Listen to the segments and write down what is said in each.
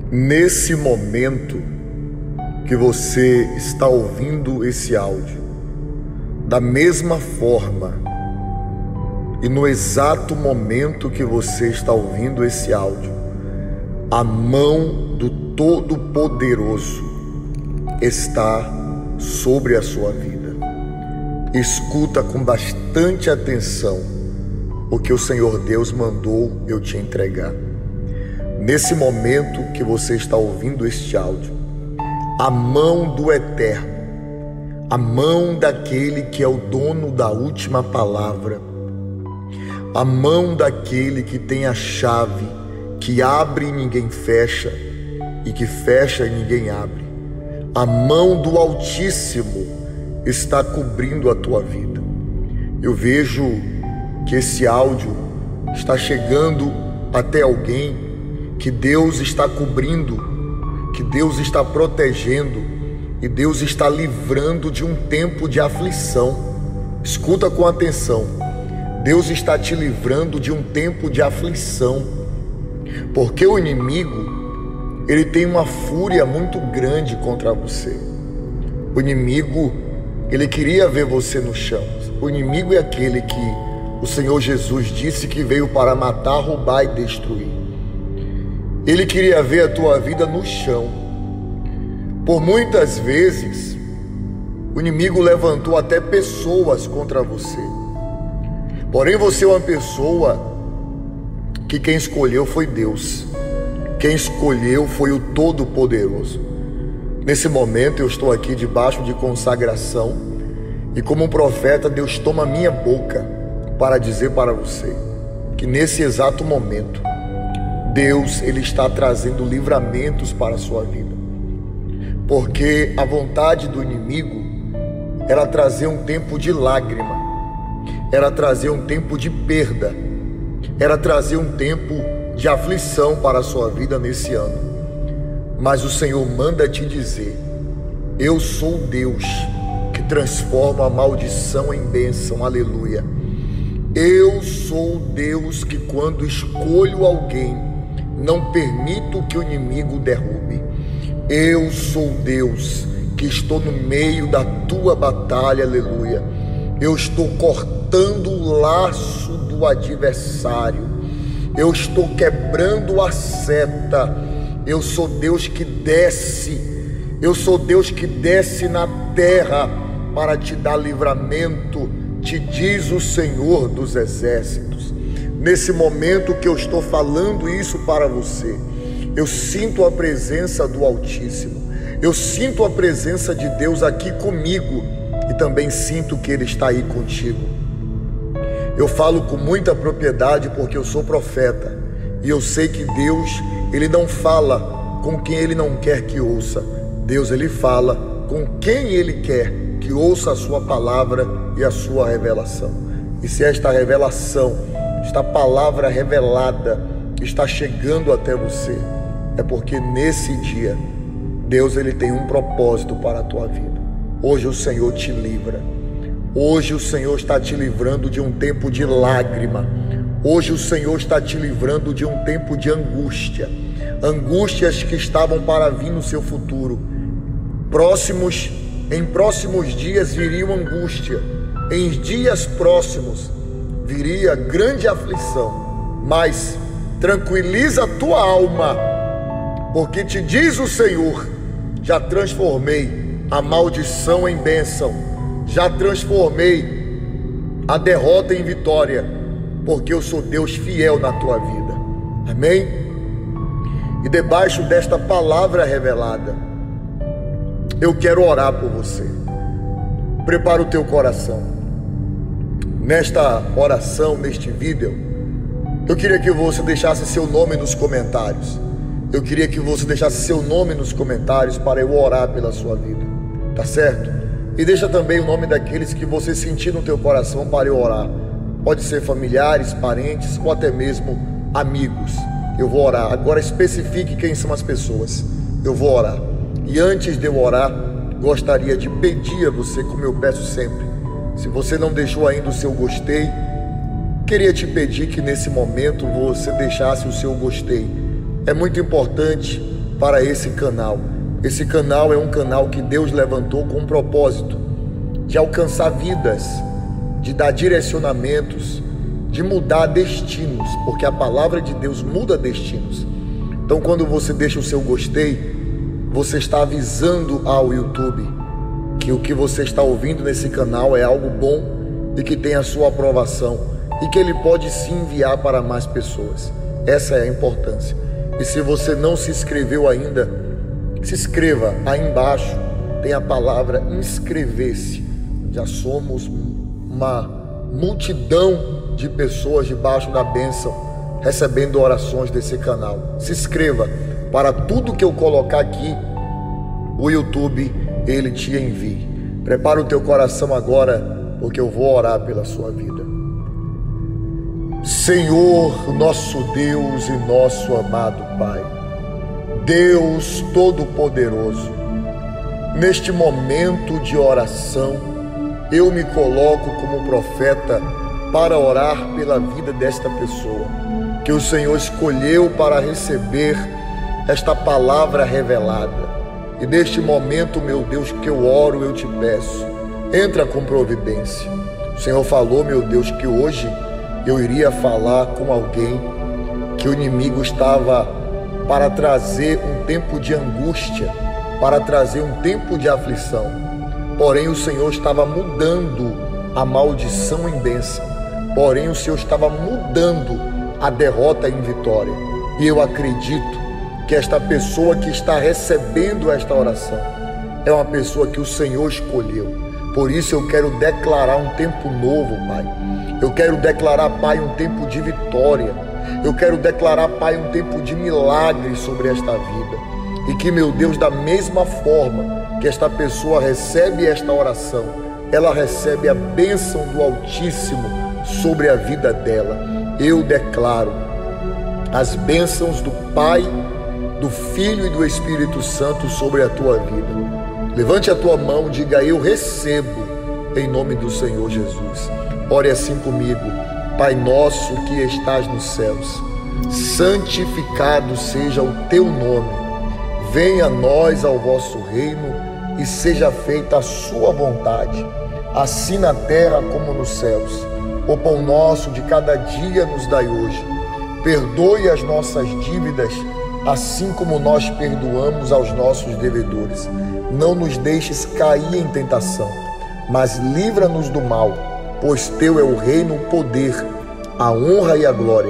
Nesse momento que você está ouvindo esse áudio, da mesma forma e no exato momento que você está ouvindo esse áudio, a mão do Todo-Poderoso está sobre a sua vida. Escuta com bastante atenção o que o Senhor Deus mandou eu te entregar. Nesse momento que você está ouvindo este áudio, a mão do Eterno, a mão daquele que é o dono da última palavra, a mão daquele que tem a chave, que abre e ninguém fecha, e que fecha e ninguém abre, a mão do Altíssimo está cobrindo a tua vida. Eu vejo que esse áudio está chegando até alguém que Deus está cobrindo, que Deus está protegendo e Deus está livrando de um tempo de aflição. Escuta com atenção. Deus está te livrando de um tempo de aflição, porque o inimigo, ele tem uma fúria muito grande contra você. O inimigo, ele queria ver você no chão. O inimigo é aquele que o Senhor Jesus disse que veio para matar, roubar e destruir. Ele queria ver a tua vida no chão. Por muitas vezes, o inimigo levantou até pessoas contra você. Porém, você é uma pessoa que quem escolheu foi Deus. Quem escolheu foi o Todo-Poderoso. Nesse momento, eu estou aqui debaixo de consagração. E como um profeta, Deus toma a minha boca para dizer para você que nesse exato momento, Deus, ele está trazendo livramentos para a sua vida, porque a vontade do inimigo era trazer um tempo de lágrima, era trazer um tempo de perda, era trazer um tempo de aflição para a sua vida nesse ano. Mas o Senhor manda te dizer: eu sou Deus que transforma a maldição em bênção, aleluia. Eu sou Deus que quando escolho alguém, não permito que o inimigo derrube. Eu sou Deus que estou no meio da tua batalha, aleluia. Eu estou cortando o laço do adversário. Eu estou quebrando a seta. Eu sou Deus que desce. Eu sou Deus que desce na terra para te dar livramento, te diz o Senhor dos Exércitos. Nesse momento que eu estou falando isso para você, eu sinto a presença do Altíssimo, eu sinto a presença de Deus aqui comigo e também sinto que Ele está aí contigo. Eu falo com muita propriedade porque eu sou profeta e eu sei que Deus, Ele não fala com quem Ele não quer que ouça. Deus, Ele fala com quem Ele quer que ouça a sua palavra e a sua revelação. E se esta revelação, esta palavra revelada está chegando até você, é porque nesse dia Deus, ele tem um propósito para a tua vida. Hoje o Senhor te livra. Hoje o Senhor está te livrando de um tempo de lágrima. Hoje o Senhor está te livrando de um tempo de angústia. Angústias que estavam para vir no seu futuro. Em próximos dias viria angústia. Em dias próximos viria grande aflição, mas tranquiliza a tua alma, porque te diz o Senhor: já transformei a maldição em bênção, já transformei a derrota em vitória, porque eu sou Deus fiel na tua vida. Amém? E debaixo desta palavra revelada, eu quero orar por você. Prepara o teu coração. Nesta oração, neste vídeo, eu queria que você deixasse seu nome nos comentários. Eu queria que você deixasse seu nome nos comentários para eu orar pela sua vida, tá certo? E deixa também o nome daqueles que você sentir no teu coração para eu orar. Pode ser familiares, parentes ou até mesmo amigos. Eu vou orar. Agora especifique quem são as pessoas. Eu vou orar. E antes de eu orar, gostaria de pedir a você, como eu peço sempre, se você não deixou ainda o seu gostei, queria te pedir que nesse momento você deixasse o seu gostei. É muito importante para esse canal. Esse canal é um canal que Deus levantou com um propósito de alcançar vidas, de dar direcionamentos, de mudar destinos, porque a palavra de Deus muda destinos. Então, quando você deixa o seu gostei, você está avisando ao YouTube que o que você está ouvindo nesse canal é algo bom e que tem a sua aprovação e que ele pode se enviar para mais pessoas. Essa é a importância. E se você não se inscreveu ainda, se inscreva. Aí embaixo tem a palavra inscrever-se. Já somos uma multidão de pessoas debaixo da bênção, recebendo orações desse canal. Se inscreva para tudo que eu colocar aqui, o YouTube, ele te envie. Prepara o teu coração agora, porque eu vou orar pela sua vida. Senhor, nosso Deus e nosso amado Pai, Deus Todo-Poderoso, neste momento de oração, eu me coloco como profeta para orar pela vida desta pessoa, que o Senhor escolheu para receber esta palavra revelada. E neste momento, meu Deus, que eu oro, eu te peço, entra com providência. O Senhor falou, meu Deus, que hoje eu iria falar com alguém que o inimigo estava para trazer um tempo de angústia, para trazer um tempo de aflição. Porém, o Senhor estava mudando a maldição em bênção. Porém, o Senhor estava mudando a derrota em vitória. E eu acredito que esta pessoa que está recebendo esta oração é uma pessoa que o Senhor escolheu. Por isso eu quero declarar um tempo novo, Pai. Eu quero declarar, Pai, um tempo de vitória. Eu quero declarar, Pai, um tempo de milagres sobre esta vida. E que, meu Deus, da mesma forma que esta pessoa recebe esta oração, ela recebe a bênção do Altíssimo sobre a vida dela. Eu declaro as bênçãos do Pai, do Filho e do Espírito Santo sobre a tua vida. Levante a tua mão, diga: eu recebo, em nome do Senhor Jesus. Ore assim comigo: Pai nosso que estás nos céus, santificado seja o teu nome. Venha a nós ao vosso reino e seja feita a sua vontade, assim na terra como nos céus. O pão nosso de cada dia nos dai hoje. Perdoe as nossas dívidas, assim como nós perdoamos aos nossos devedores. Não nos deixes cair em tentação, mas livra-nos do mal, pois teu é o reino, o poder, a honra e a glória,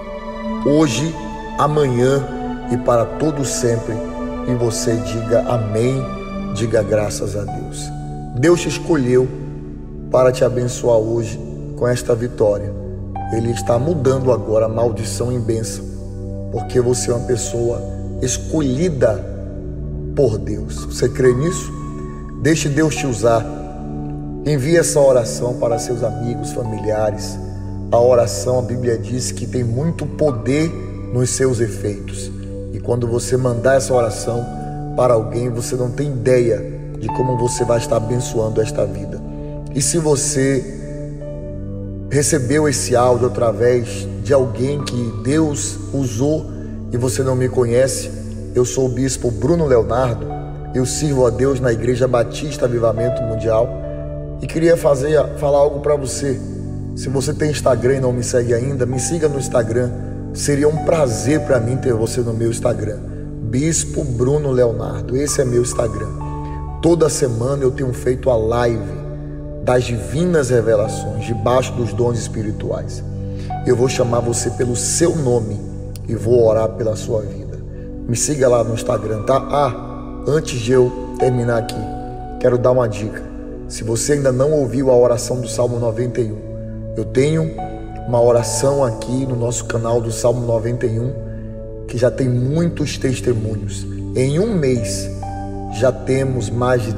hoje, amanhã e para todo sempre. E você diga amém, diga graças a Deus. Deus te escolheu para te abençoar hoje com esta vitória. Ele está mudando agora a maldição em bênção, porque você é uma pessoa escolhida por Deus. Você crê nisso? Deixe Deus te usar. Envie essa oração para seus amigos, familiares. A oração, a Bíblia diz que tem muito poder nos seus efeitos. E quando você mandar essa oração para alguém, você não tem ideia de como você vai estar abençoando esta vida. E se você recebeu esse áudio através de alguém que Deus usou e você não me conhece, eu sou o bispo Bruno Leonardo, eu sirvo a Deus na Igreja Batista Avivamento Mundial e queria falar algo para você. Se você tem Instagram e não me segue ainda, me siga no Instagram. Seria um prazer para mim ter você no meu Instagram, Bispo Bruno Leonardo. Esse é meu Instagram. Toda semana eu tenho feito a live das divinas revelações, debaixo dos dons espirituais. Eu vou chamar você pelo seu nome e vou orar pela sua vida. Me siga lá no Instagram, tá? Antes de eu terminar aqui, quero dar uma dica. Se você ainda não ouviu a oração do Salmo 91, eu tenho uma oração aqui no nosso canal do Salmo 91, que já tem muitos testemunhos. Em um mês, já temos mais de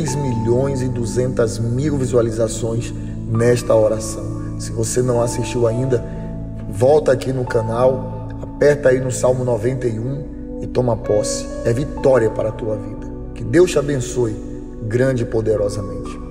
3.200.000 visualizações nesta oração. Se você não assistiu ainda, volta aqui no canal, aperta aí no Salmo 91 e toma posse. É vitória para a tua vida. Que Deus te abençoe grande e poderosamente.